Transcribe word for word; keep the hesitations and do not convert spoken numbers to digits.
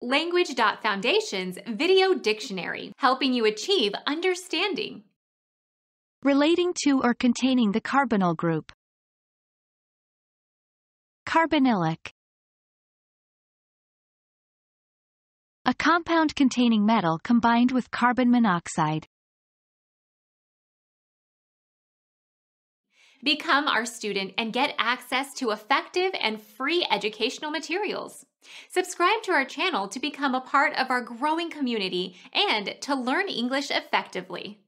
Language.Foundation's Video Dictionary, helping you achieve understanding. Relating to or containing the carbonyl group. Carbonylic. A compound containing metal combined with carbon monoxide. Become our student and get access to effective and free educational materials. Subscribe to our channel to become a part of our growing community and to learn English effectively.